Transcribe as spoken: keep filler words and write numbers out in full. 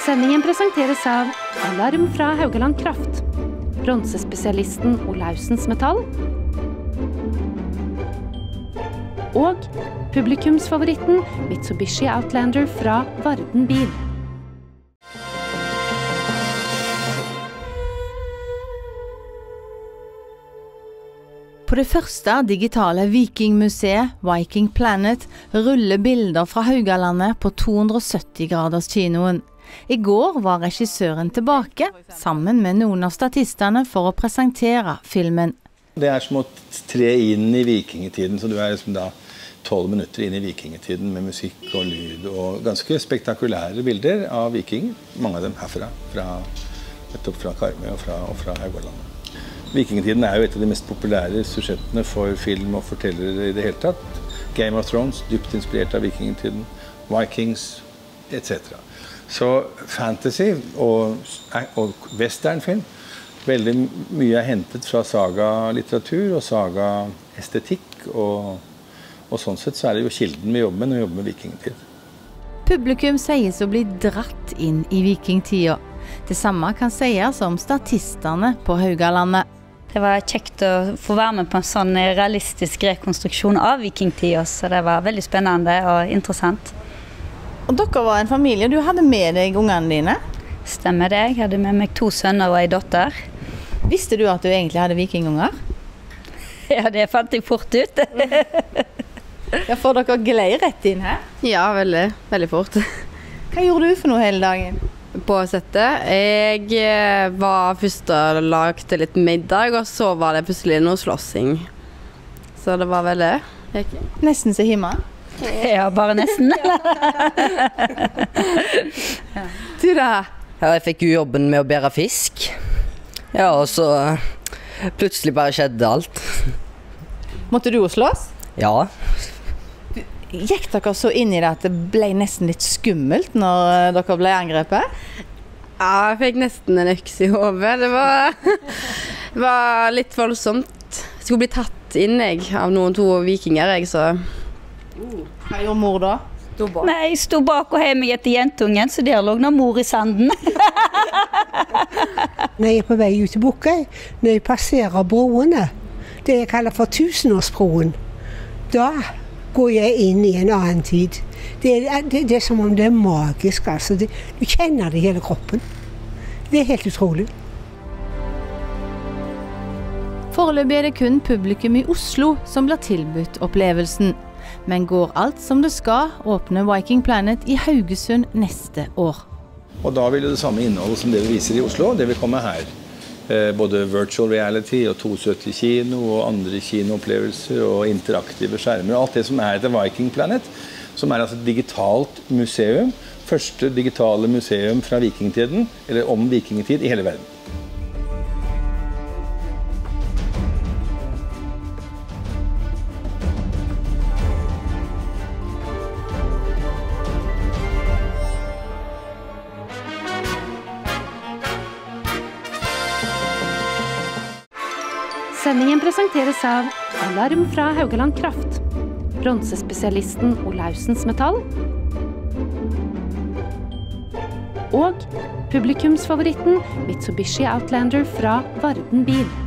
Sendingen presenteres av Alarm fra Haugaland Kraft, bronsespesialisten Olausens Metall og publikumsfavoritten Mitsubishi Outlander fra Varden Bil. På det første digitale Vikingmuseet, Viking Planet, ruller bilder fra Haugalandet på to hundre og sytti graders kinoen. I går var regissøren tilbake, sammen med noen av statistene for å presentere filmen. Det er som å tre inn i vikingetiden, så du er liksom da tolv minutter inn i vikingetiden med musikk og lyd og ganske spektakulære bilder av vikinger. Mange av dem herfra, fra, nettopp fra Karmøy og fra, og fra Haugalandet. Vikingetiden er jo et av de mest populære sujettene for film og fortellere i det hele tatt. Game of Thrones, dypt inspirert av vikingetiden, Vikings, et cetera. Så fantasy og, og westernfilm, veldig mye er hentet fra saga-litteratur og saga-estetikk, og, og sånn sett så er det jo kilden vi jobber med når vi jobber med vikingetid. Publikum sies å bli dratt inn i vikingtida. Det samme kan sies om statistene på Haugalandet. Det var kjekt å få være med på en sånn realistisk rekonstruksjon av vikingtida, så det var veldig spennende og interessant. Og dere var en familie, du hadde med deg ungene dine? Stemmer det, jeg hadde med meg to sønner og en datter. Visste du at du egentlig hadde vikingunger? Ja, det fant jeg fort ut. Ja, for dere glei rett inn her? Ja, veldig, veldig fort. Hva gjorde du for noe hele dagen? På settet. Jeg var først og lagde litt middag, og så var det plutselig noe slåssing. Så det var veldig okay. Nesten så hjemme? Ja, bare nesten. Du da? Ja, jeg fikk jo jobben med å bære fisk. Ja, og så plutselig bare skjedde alt. Måtte du jo slåss? Ja. Gikk dere så inn i det at det ble nesten litt skummelt når dere ble angrepet? Ja, jeg fikk nesten en øks i hodet. Det var, det var litt voldsomt. Jeg skulle bli tatt inn jeg, av noen to vikinger, jeg, så... Hva gjorde mor da? Nei, jeg sto bak og hei meg etter jentungen, så der lå noen mor i sanden. Når jeg er på vei ut til Bukkøy, når jeg passerer broene, det jeg kaller for tusenårsbroen, da går jeg inn i en annen tid. Det er, det, det er som om det er magisk, altså. Det, du kjenner det i hele kroppen. Det er helt utrolig. Foreløpig er det kun publikum i Oslo som blir tilbudt opplevelsen. Men går alt som det skal, åpne Viking Planet i Haugesund neste år. Og da vil det samme innhold som det vi viser i Oslo, det vil komme her. Både virtual reality og to hundre og sytti kino og andre kinoopplevelser og interaktive skjermer og alt det som er etter Viking Planet, som er altså et digitalt museum, første digitale museum fra vikingtiden, eller om vikingetid i hele verden. Sendingen presenteres av Alarm fra Haugaland Kraft, bronsespesialisten Olausens Metall og publikumsfavoritten Mitsubishi Outlander fra Varden Bil.